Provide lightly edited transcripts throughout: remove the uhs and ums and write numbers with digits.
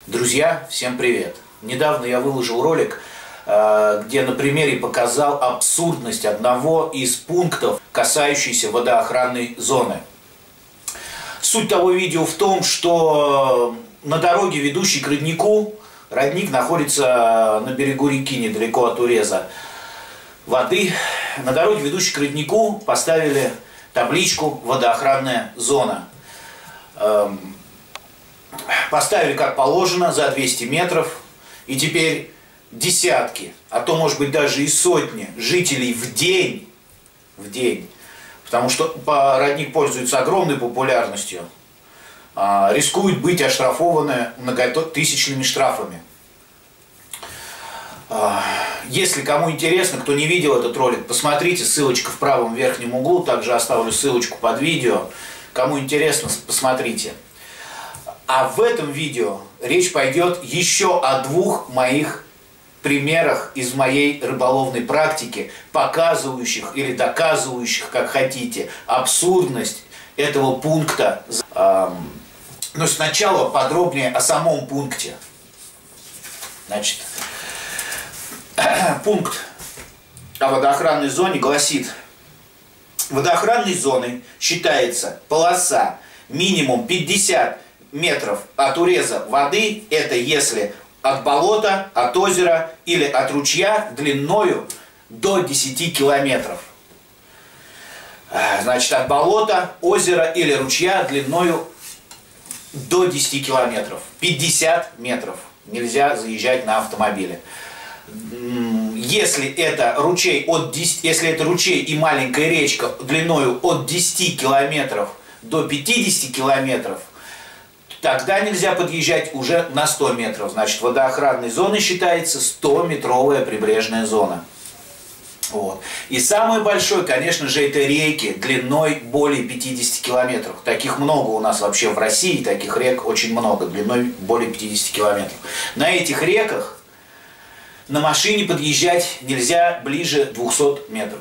Друзья, всем привет! Недавно я выложил ролик, где на примере показал абсурдность одного из пунктов, касающихся водоохранной зоны. Суть того видео в том, что на дороге, ведущей к роднику, родник находится на берегу реки, недалеко от уреза воды. На дороге, ведущей к роднику, поставили табличку «Водоохранная зона». Поставили как положено за 200 метров, и теперь десятки, а то может быть даже и сотни жителей в день, потому что родник пользуется огромной популярностью, рискуют быть оштрафованы многотысячными штрафами. Если кому интересно, кто не видел этот ролик, посмотрите, ссылочка в правом верхнем углу, также оставлю ссылочку под видео. Кому интересно, посмотрите. А в этом видео речь пойдет еще о двух моих примерах из моей рыболовной практики, показывающих или доказывающих, как хотите, абсурдность этого пункта. Но сначала подробнее о самом пункте. Значит, пункт о водоохранной зоне гласит: водоохранной зоной считается полоса минимум 50 метров от уреза воды, это если от болота, от озера или от ручья длиною до 10 километров. Значит, от болота, озера или ручья длиною до 10 километров. 50 метров. Нельзя заезжать на автомобиле. Если это ручей, если это ручей и маленькая речка длиною от 10 километров до 50 километров, тогда нельзя подъезжать уже на 100 метров. Значит, водоохранной зоной считается 100-метровая прибрежная зона. Вот. И самый большой, конечно же, это реки длиной более 50 километров. Таких много у нас вообще в России, таких рек очень много, длиной более 50 километров. На этих реках на машине подъезжать нельзя ближе 200 метров.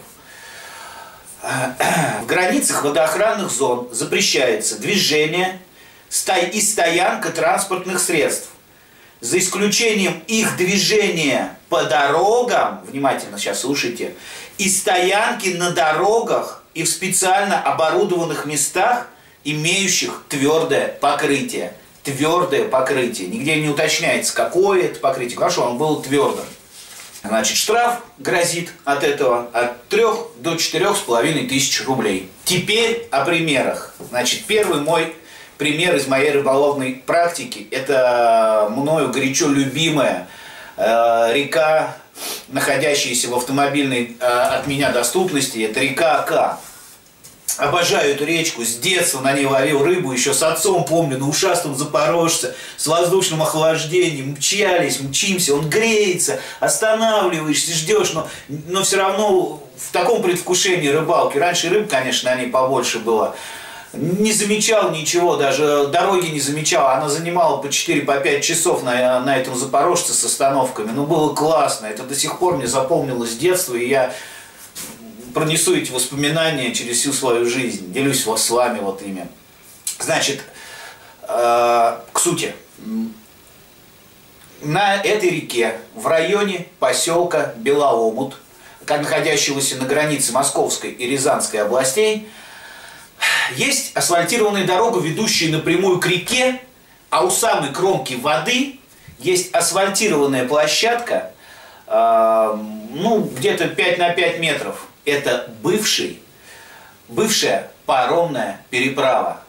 В границах водоохранных зон запрещается движение и стоянка транспортных средств, за исключением их движения по дорогам, внимательно сейчас слушайте, и стоянки на дорогах и в специально оборудованных местах, имеющих твердое покрытие. Твердое покрытие. Нигде не уточняется, какое это покрытие. Хорошо, он был твердым. Значит, штраф грозит от этого от 3 до 4,5 тысяч рублей. Теперь о примерах. Значит, первый мой пример из моей рыболовной практики. Это мною горячо любимая река, находящаяся в автомобильной от меня доступности. Это река Ока. Обожаю эту речку, с детства на ней ловил рыбу, еще с отцом, помню, на ушастом запорожце, с воздушным охлаждением, мчимся, он греется, останавливаешься, ждешь, но все равно в таком предвкушении рыбалки. Раньше рыб, конечно, на ней побольше было. Не замечал ничего, даже дороги не замечал. Она занимала по 4-5 часов на этом запорожце с остановками. Ну, было классно. Это до сих пор мне запомнилось с детства, и я пронесу эти воспоминания через всю свою жизнь. Делюсь с вами вот ими. Значит, к сути. На этой реке, в районе поселка Белоомут, находящегося на границе Московской и Рязанской областей, есть асфальтированная дорога, ведущая напрямую к реке, а у самой кромки воды есть асфальтированная площадка, ну, где-то 5 на 5 метров. Это бывшая паромная переправа.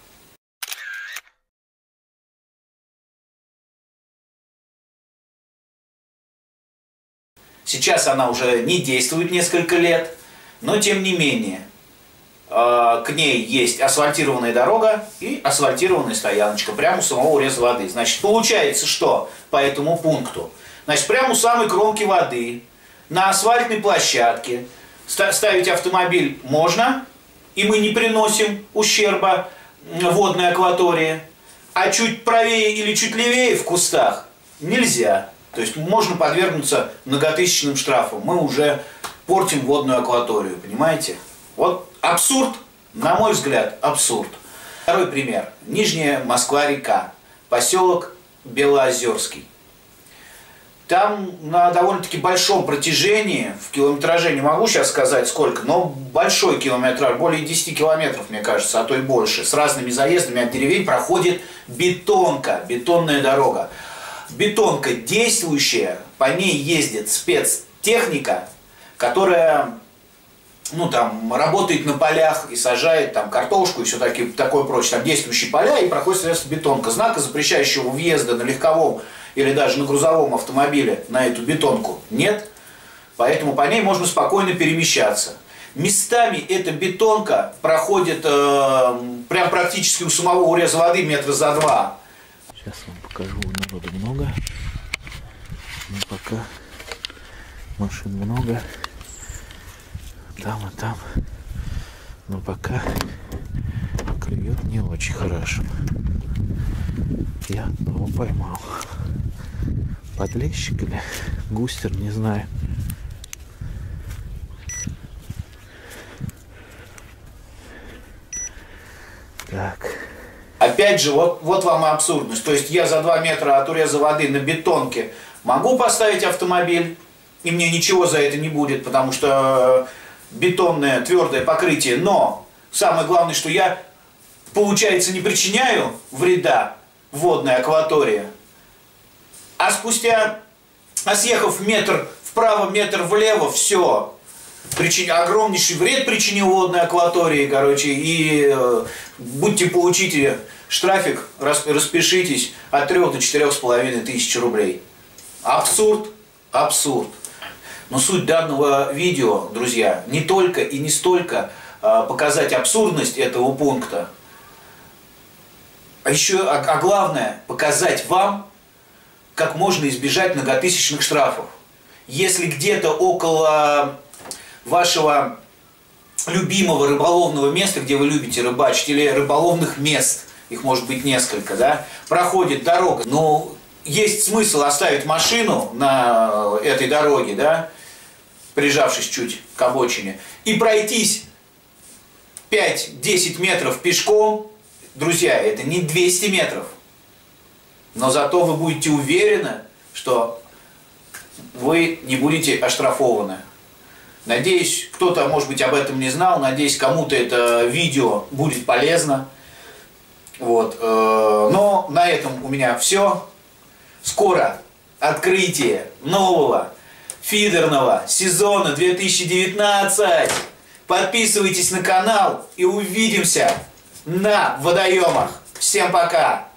Сейчас она уже не действует несколько лет, но тем не менее к ней есть асфальтированная дорога и асфальтированная стояночка прямо у самого уреза воды. Значит, получается, что по этому пункту, значит, прямо у самой кромки воды, на асфальтной площадке ставить автомобиль можно, и мы не приносим ущерба водной акватории, а чуть правее или чуть левее в кустах нельзя. То есть можно подвергнуться многотысячным штрафам. Мы уже портим водную акваторию, понимаете? Вот абсурд, на мой взгляд, абсурд. Второй пример. Нижняя Москва-река. Поселок Белоозерский. Там на довольно-таки большом протяжении, в километраже не могу сейчас сказать сколько, но большой километраж, более 10 километров, мне кажется, а то и больше, с разными заездами от деревень проходит бетонка, бетонная дорога. Бетонка действующая, по ней ездит спецтехника, которая, ну, там, работает на полях и сажает там картошку и все такое прочее. Там действующие поля и проходит средство бетонка. Знака, запрещающего въезда на легковом или даже на грузовом автомобиле на эту бетонку нет. Поэтому по ней можно спокойно перемещаться. Местами эта бетонка проходит прям практически у самого уреза воды метра за 2. Сейчас вам покажу, народу много. Но пока машин много. Там и там. Но пока клюет не очень хорошо. Я одного поймал. Подлещик или густер, не знаю. Так. Опять же, вот вам и абсурдность. То есть я за 2 метра от уреза воды на бетонке могу поставить автомобиль, и мне ничего за это не будет, потому что бетонное твердое покрытие. Но самое главное, что я, получается, не причиняю вреда водной акватории, а спустя, съехав метр вправо, метр влево, все, огромнейший вред причинил водной акватории, короче, и будьте получите штрафик, распишитесь от 3 до 4,5 тысяч рублей. Абсурд, абсурд. Но суть данного видео, друзья, не только и не столько показать абсурдность этого пункта, а главное показать вам, как можно избежать многотысячных штрафов. Если где-то около вашего любимого рыболовного места, где вы любите рыбачить, или рыболовных мест, их может быть несколько, да, проходит дорога, но есть смысл оставить машину на этой дороге, да, прижавшись чуть к обочине, и пройтись 5-10 метров пешком. Друзья, это не 200 метров, но зато вы будете уверены, что вы не будете оштрафованы. Надеюсь, кто-то, может быть, об этом не знал. Надеюсь, кому-то это видео будет полезно. Вот. Но на этом у меня все. Скоро открытие нового фидерного сезона 2019. Подписывайтесь на канал и увидимся на водоемах. Всем пока!